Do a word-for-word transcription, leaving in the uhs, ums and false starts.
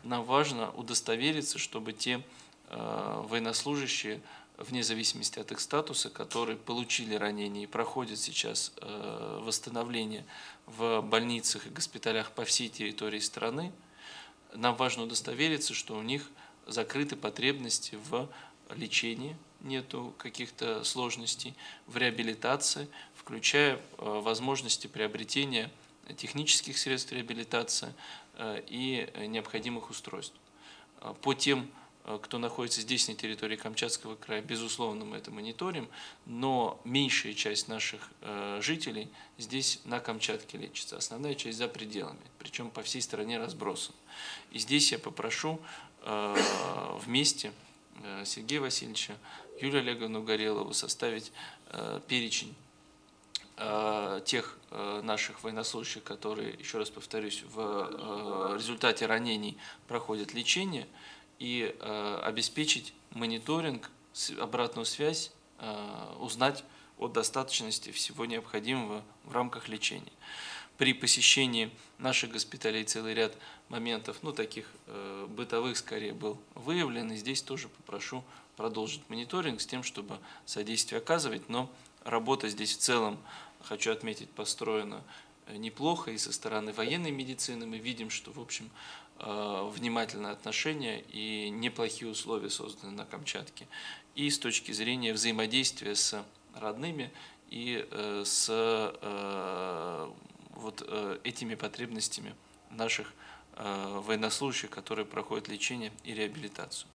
нам важно удостовериться, чтобы те военнослужащие, вне зависимости от их статуса, которые получили ранения и проходят сейчас восстановление в больницах и госпиталях по всей территории страны, нам важно удостовериться, что у них закрыты потребности в лечении, нету каких-то сложностей, в реабилитации, включая возможности приобретения технических средств реабилитации и необходимых устройств. По тем, кто находится здесь, на территории Камчатского края, безусловно, мы это мониторим, но меньшая часть наших жителей здесь, на Камчатке, лечится, основная часть за пределами, причем по всей стране разбросана. И здесь я попрошу вместе Сергея Васильевича, Юлию Олеговну Горелову составить перечень тех наших военнослужащих, которые, еще раз повторюсь, в результате ранений проходят лечение, и обеспечить мониторинг, обратную связь, узнать о достаточности всего необходимого в рамках лечения. При посещении наших госпиталей целый ряд моментов, ну таких бытовых скорее, был выявлен, и здесь тоже попрошу продолжить мониторинг с тем, чтобы содействие оказывать, но работа здесь в целом, хочу отметить, построена неплохо, и со стороны военной медицины мы видим, что, в общем, внимательное отношение и неплохие условия созданы на Камчатке. И с точки зрения взаимодействия с родными и с вот этими потребностями наших военнослужащих, которые проходят лечение и реабилитацию.